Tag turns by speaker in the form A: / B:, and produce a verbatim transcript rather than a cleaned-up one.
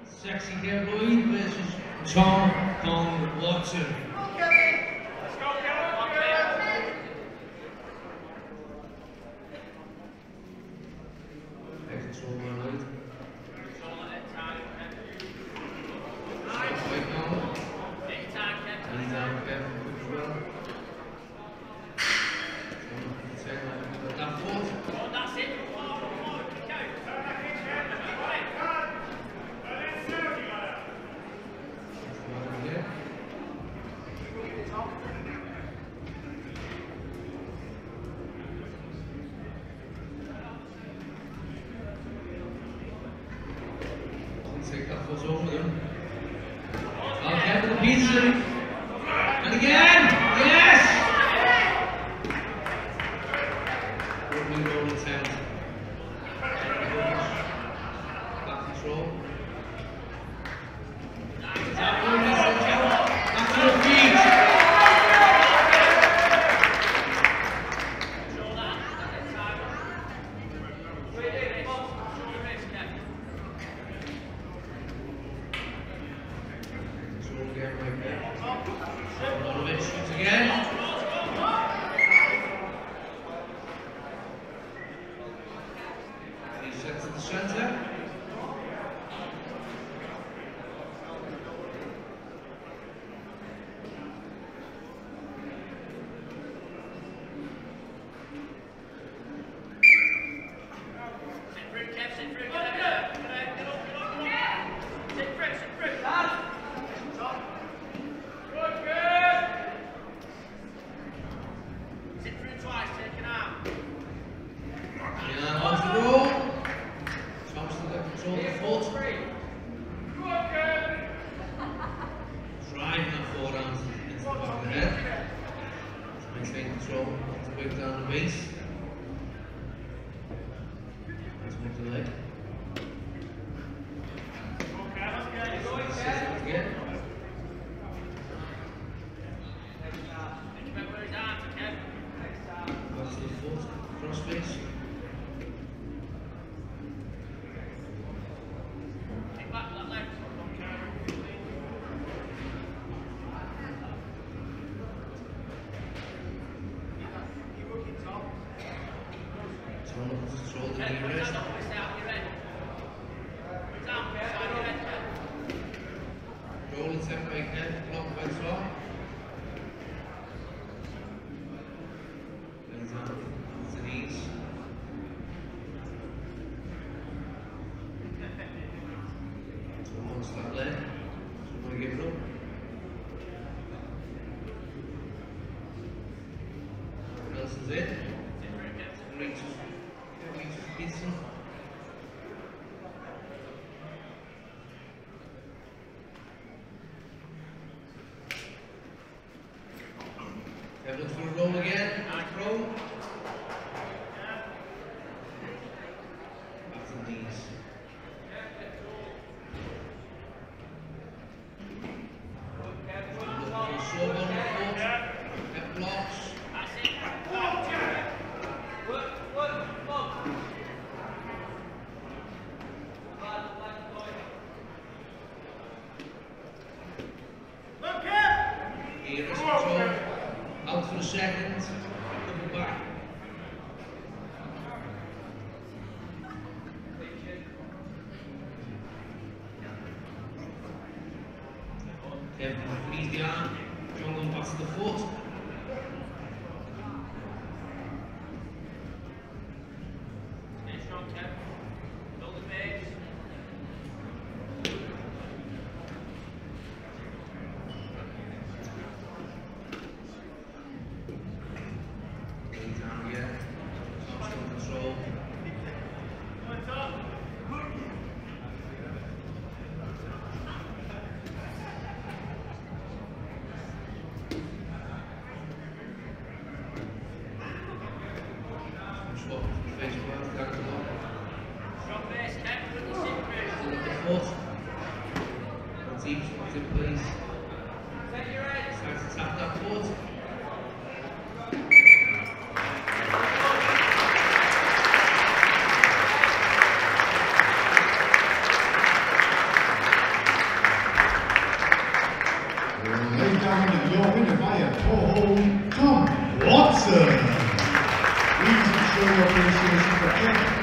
A: Sexy Cowboy versus Tom Kong Watson. Take that foot over them. Okay, the pizza. And again! Yes! Opening roll attempt. Back control. Back to the feet. Again, right there. A little bit, shoots again. He sets to the center. Driving that forward arm into the back of the head. To maintain control, to break down the base. Nice move to the leg. Set it again. Back to the foot, cross face. Control the knee rest. Roll and step right there, block by swap. Legs down to the knees. Almost that leg. So we're going to give it up. Nelson's in. Reaches. Pizza. Okay, look for a roll again. Back roll. Back to the knees. Look for a slow on the foot. Get blocks. Here is control, out for a second, coming back. Kevin frees the arm, John goes back to the foot. Stay strong, Kev. Build the base. Down again, constant control. Swap face back, down to the lock. Still at the foot. One deep, swap in place. Starts to tap that foot.
B: ladies and gentlemen, your winner via Toho, Tom Watson. Please show your appreciation for Ed